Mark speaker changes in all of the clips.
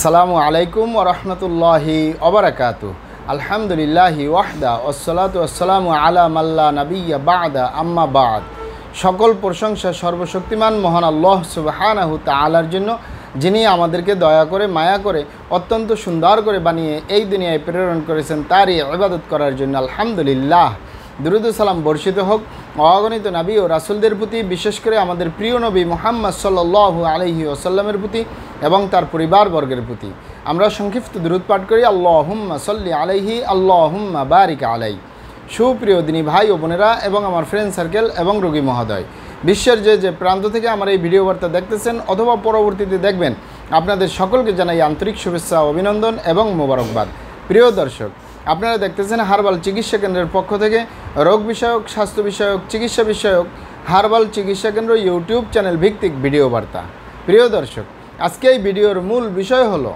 Speaker 1: আসসালামু আলাইকুম ওয়া রাহমাতুল্লাহি ওয়া বারাকাতুহু। আলহামদুলিল্লাহি ওয়াহদা ওয়াসসালাতু ওয়াসসালামু আলা মাল্লা নাবিয়্যা বা'দা আম্মা বা'দ। সকল প্রশংসা সর্বশক্তিমান মহান আল্লাহ সুবহানাহু তাআলার জন্য, যিনি আমাদেরকে দয়া করে মায়া করে অত্যন্ত সুন্দর করে বানিয়ে এই দুনিয়ায় প্রেরণ করেছেন তারই ইবাদত করার জন্য। আলহামদুলিল্লাহ। দুরূদ ও সালাম বর্ষিত হোক অগণিত নবী ও রাসূলদের প্রতি, বিশেষ করে আমাদের প্রিয় নবী মুহাম্মদ সাল্লাল্লাহু আলাইহি ওয়াসাল্লামের প্রতি এবং তার পরিবারবর্গের প্রতি। আমরা সংক্ষিপ্ত দুরূদ পাঠ করি, আল্লাহুম্মা সাল্লি আলাইহি আল্লাহুম্মা বারিক আলাই। সুপ্রিয় দিনী ভাই ও বোনেরা এবং আমার ফ্রেন্ড সার্কেল এবং রোগী মহোদয়, বিশ্বের যে প্রান্ত থেকে আমার এই ভিডিও বার্তা দেখতেছেন অথবা পরবর্তীতে দেখবেন, আপনাদের সকলকে জানাই আন্তরিক শুভেচ্ছা, অভিনন্দন এবং মোবারকবাদ। প্রিয় দর্শক, আপনারা দেখতেছেন হার্বাল চিকিৎসা কেন্দ্রের পক্ষ থেকে রোগ বিষয়ক, স্বাস্থ্য বিষয়ক, চিকিৎসা বিষয়ক হার্বাল চিকিৎসা কেন্দ্র ইউটিউব চ্যানেল ভিত্তিক ভিডিও বার্তা। প্রিয় দর্শক, আজকে এই ভিডিওর মূল বিষয় হলো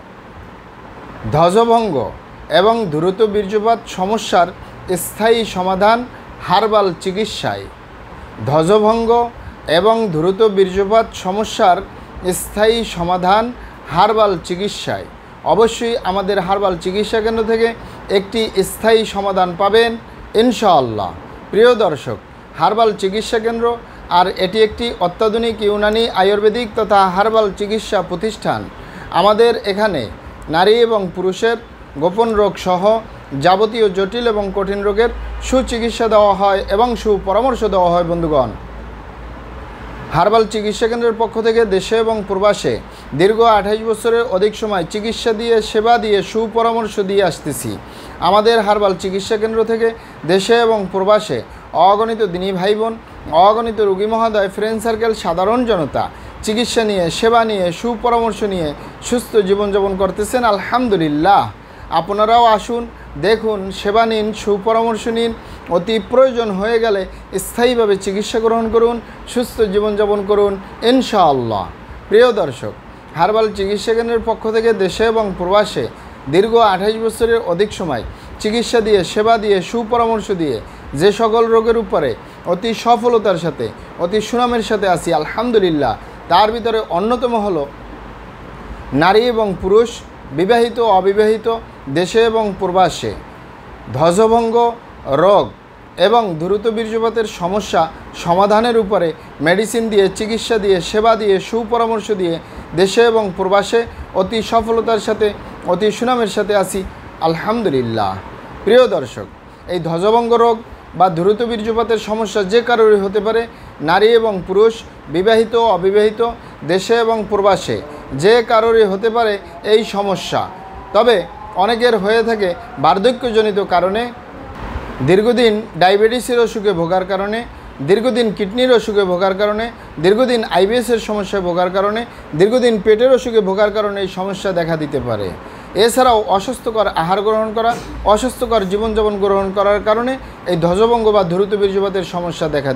Speaker 1: ধ্বজভঙ্গ এবং দ্রুত বীর্যপাত সমস্যার স্থায়ী সমাধান হার্বাল চিকিৎসায়। ধ্বজভঙ্গ এবং দ্রুত বীর্যপাত সমস্যার স্থায়ী সমাধান হার্বাল চিকিৎসায়। অবশ্যই আমাদের হার্বাল চিকিৎসা কেন্দ্র থেকে একটি স্থায়ী সমাধান পাবেন ইনশাআল্লাহ। প্রিয় দর্শক, হার্বাল চিকিৎসা কেন্দ্র আর এটি একটি অত্যাধুনিক ইউনানি আয়ুর্বেদিক তথা হার্বাল চিকিৎসা প্রতিষ্ঠান। আমাদের এখানে নারী এবং পুরুষের গোপন রোগ সহ যাবতীয় জটিল এবং কঠিন রোগের সুচিকিৎসা দেওয়া হয় এবং সুপরামর্শ দেওয়া হয়। বন্ধুগণ, হার্বাল চিকিৎসা কেন্দ্রের পক্ষ থেকে দেশে এবং প্রবাসে দীর্ঘ 28 বছরের অধিক সময় চিকিৎসা দিয়ে, সেবা দিয়ে, সুপরামর্শ দিয়ে আসতেছি। আমাদের হার্বাল চিকিৎসা কেন্দ্র থেকে দেশে এবং প্রবাসে অগণিত দিনী ভাই বোন, অগণিত রোগী মহোদয়, ফ্রেন্ড সার্কেল, সাধারণ জনতা চিকিৎসা নিয়ে, সেবা নিয়ে, সুপরামর্শ নিয়ে সুস্থ জীবনযাপন করতেছেন। আলহামদুলিল্লাহ। আপনারাও আসুন, দেখুন, সেবা নিন, সুপরামর্শ নিন। অতি প্রয়োজন হয়ে গেলে স্থায়ীভাবে চিকিৎসা গ্রহণ করুন, সুস্থ জীবনযাপন করুন ইনশাআল্লাহ। প্রিয় দর্শক, হার্বাল চিকিৎসা কেন্দ্রের পক্ষ থেকে দেশে এবং প্রবাসে দীর্ঘ 28 বছরের অধিক সময় চিকিৎসা দিয়ে, সেবা দিয়ে, সুপরামর্শ দিয়ে যে সকল রোগের উপরে অতি সফলতার সাথে, অতি সুনামের সাথে আসি আলহামদুলিল্লাহ, তার ভিতরে অন্যতম হলো নারী এবং পুরুষ, বিবাহিত ও অবিবাহিত, দেশে এবং প্রবাসে ধ্বজভঙ্গ রোগ এবং দ্রুত বীর্যপাতের সমস্যা সমাধানের উপরে মেডিসিন দিয়ে, চিকিৎসা দিয়ে, সেবা দিয়ে, সুপরামর্শ দিয়ে দেশে এবং প্রবাসে অতি সফলতার সাথে, অতি সুনামের সাথে আসি আলহামদুলিল্লাহ। প্রিয় দর্শক, এই ধ্বজভঙ্গ রোগ বা দ্রুত বীর্যপাতের সমস্যা যে কারোরই হতে পারে, নারী এবং পুরুষ, বিবাহিত ও অবিবাহিত, দেশে এবং প্রবাসে যে কারোরই হতে পারে এই সমস্যা। তবে অনেকের হয়ে থাকে বার্ধক্যজনিত কারণে, দীর্ঘদিন ডায়াবেটিসের অসুখে ভোগার কারণে, দীর্ঘদিন কিডনির অসুখে ভোগার কারণে, দীর্ঘদিন আইবিএসের সমস্যায় ভোগার কারণে, দীর্ঘদিন পেটের অসুখে ভোগার কারণে এই সমস্যা দেখা দিতে পারে। এছাড়াও অস্বাস্থ্যকর আহার গ্রহণ করা, অস্বাস্থ্যকর জীবনযাপন গ্রহণ করার কারণে এই ধ্বজভঙ্গ বা দ্রুত বীর্যপাতের সমস্যা দেখা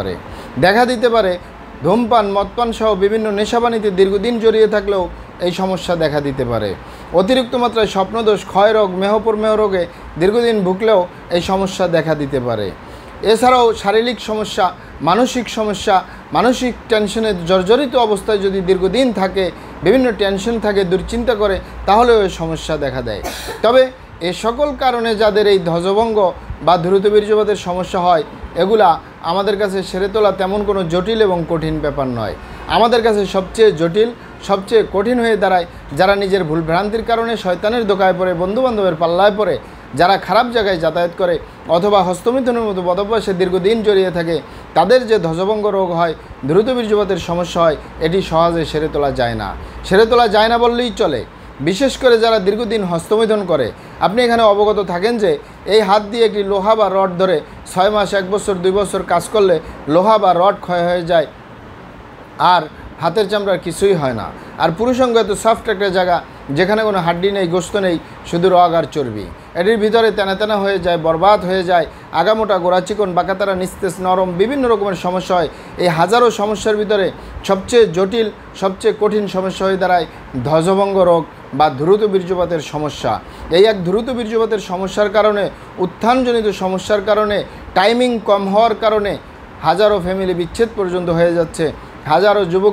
Speaker 1: দিতে পারে। ধূমপান, মদপান সহ বিভিন্ন নেশাবানিতে দীর্ঘদিন জড়িয়ে থাকলেও এই সমস্যা দেখা দিতে পারে। অতিরিক্ত মাত্রায় স্বপ্নদোষ, ক্ষয়রোগ, মেহপ্রমেহ রোগে দীর্ঘদিন ভুগলেও এই সমস্যা দেখা দিতে পারে। এছাড়াও শারীরিক সমস্যা, মানসিক সমস্যা, মানসিক টেনশনে জর্জরিত অবস্থায় যদি দীর্ঘদিন থাকে, বিভিন্ন টেনশন থাকে, দুশ্চিন্তা করে, তাহলেও এই সমস্যা দেখা দেয়। তবে এ সকল কারণে যাদের এই ধ্বজভঙ্গ বা দ্রুত বীর্যপাতের সমস্যা হয়, এগুলা আমাদের কাছে সেরে তোলা তেমন কোনো জটিল এবং কঠিন ব্যাপার নয়। আমাদের কাছে সবচেয়ে জটিল, সবচেয়ে কঠিন হয়ে দাঁড়ায় যারা নিজের ভুলভ্রান্তির কারণে শয়তানের দোকায় পড়ে, বন্ধুবান্ধবের পাল্লায় পড়ে, যারা খারাপ জায়গায় যাতায়াত করে অথবা হস্তমিথুনের মতো বদভ্যাসে দীর্ঘদিন জড়িয়ে থাকে, তাদের যে ধ্বজভঙ্গ রোগ হয়, দ্রুত বীর্যপাতের সমস্যা হয়, এটি সহজে সেরে তোলা যায় না বললেই চলে। বিশেষ করে যারা দীর্ঘদিন হস্তমিথুন করে, আপনি এখানে অবগত থাকেন যে এই হাত দিয়ে একটি লোহা বা রড ধরে 6 মাস, 1 বছর, 2 বছর কাজ করলে লোহা বা রড ক্ষয় হয়ে যায় আর হাতের চামড়ার কিছুই হয় না। আর পুরুষাঙ্গ এত সফট একটা জায়গা, যেখানে কোনো হাড্ডি নেই, গোস্ত নেই, শুধু রগ আর চর্বি। এটির ভিতরে তেনা হয়ে যায়, বরবাদ হয়ে যায়, আগামোটা, গোড়া চিকন, বাঁকাতারা, নিস্তেজ, নরম, বিভিন্ন রকমের সমস্যা হয়। এই হাজারো সমস্যার ভিতরে সবচেয়ে জটিল, সবচেয়ে কঠিন সমস্যা হয়ে দাঁড়ায় ধ্বজভঙ্গ রোগ বা দ্রুত বীর্যপাতের সমস্যা। এই এক দ্রুত বীর্যপাতের সমস্যার কারণে, উত্থানজনিত সমস্যার কারণে, টাইমিং কম হওয়ার কারণে হাজারো ফ্যামিলি বিচ্ছেদ পর্যন্ত হয়ে যাচ্ছে। হাজারো যুবকরা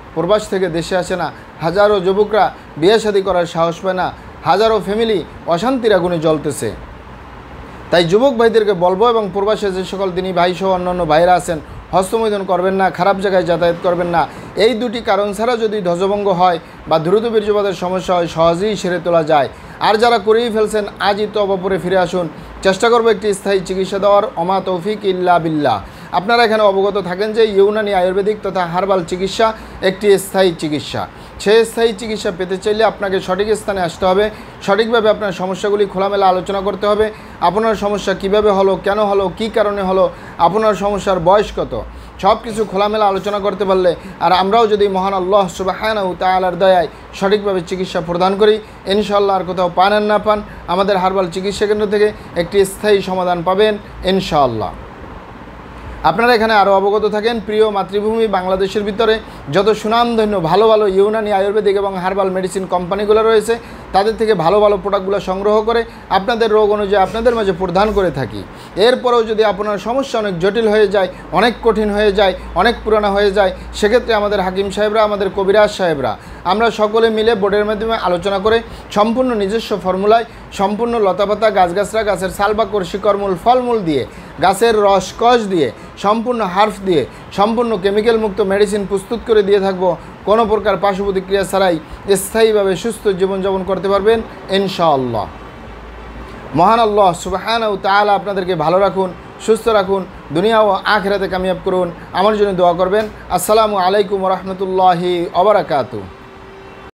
Speaker 1: প্রবাস থেকে দেশে আসে না, হাজারো যুবকরা বিয়ে শাদী করার সাহস পায় না, হাজারো ফ্যামিলি অশান্তির আগুনে জ্বলতেছে। তাই যুবক ভাইদেরকে বলবো এবং প্রবাসে যে সকল দিনী ভাই সহ অন্যান্য ভাইরা আছেন, হস্তমৈথুন করবেন না, খারাপ জায়গায় যাতায়াত করবেন না। এই দুটি কারণ ছাড়া যদি ধ্বজভঙ্গ হয় বা দ্রুত বীর্যপাতের সমস্যা হয়, সহজেই সেরে তোলা যায়। আর যারা করেই ফেলছেন, আজই তওবা করে ফিরে আসুন। চেষ্টা করবো একটি স্থায়ী চিকিৎসা দেওয়ার। ওমা তৌফিক ইল্লা বিল্লাহ। আপনারা এখানে অবগত থাকেন যে ইউনানি আয়ুর্বেদিক তথা হার্বাল চিকিৎসা একটি স্থায়ী চিকিৎসা। সেই স্থায়ী চিকিৎসা পেতে চাইলে আপনাকে সঠিক স্থানে আসতে হবে, সঠিকভাবে আপনার সমস্যাগুলি খোলামেলা আলোচনা করতে হবে। আপনার সমস্যা কিভাবে হলো, কেন হলো, কী কারণে হলো, আপনার সমস্যার বয়স কত, সব কিছু খোলামেলা আলোচনা করতে পারলে, আর আমরাও যদি মহান আল্লাহ সুবহানাহু তাআলার দয়ায় সঠিকভাবে চিকিৎসা প্রদান করি, ইনশাআল্লাহ আর কোথাও পান আর না পান, আমাদের হার্বাল চিকিৎসা কেন্দ্র থেকে একটি স্থায়ী সমাধান পাবেন ইনশাআল্লাহ। আপনারা এখানে আরও অবগত থাকেন, প্রিয় মাতৃভূমি বাংলাদেশের ভিতরে যত সুনামধন্য ভালো ভালো ইউনানি আয়ুর্বেদিক এবং হার্বাল মেডিসিন কোম্পানিগুলো রয়েছে, তাদের থেকে ভালো ভালো প্রোডাক্টগুলো সংগ্রহ করে আপনাদের রোগ অনুযায়ী আপনাদের মাঝে প্রদান করে থাকি। এরপরেও যদি আপনার সমস্যা অনেক জটিল হয়ে যায়, অনেক কঠিন হয়ে যায়, অনেক পুরানো হয়ে যায়, সেক্ষেত্রে আমাদের হাকিম সাহেবরা, আমাদের কবিরাজ সাহেবরা, আমরা সকলে মিলে বোর্ডের মাধ্যমে আলোচনা করে সম্পূর্ণ নিজস্ব ফর্মুলায়, সম্পূর্ণ লতাপাতা, গাছগাছরা, গাছের ছাল বাকড়, শিকড়মূল, ফলমূল দিয়ে, গাছের রস কষ দিয়ে, সম্পূর্ণ হার্ফ দিয়ে, সম্পূর্ণ কেমিক্যাল মুক্ত মেডিসিন প্রস্তুত করে দিয়ে থাকবো। কোনো প্রকার পার্শ্ব প্রতিক্রিয়া ছাড়াই স্থায়ীভাবে সুস্থ জীবনযাপন করতে পারবেন ইনশাআল্লাহ। মহান আল্লাহ সুবহানাহু তাআলা আপনাদেরকে ভালো রাখুন, সুস্থ রাখুন, দুনিয়া ও আখিরাতে কামিয়াব করুন। আমার জন্য দোয়া করবেন। আসসালামু আলাইকুম ওয়া রাহমাতুল্লাহি ওয়া বারাকাতুহু।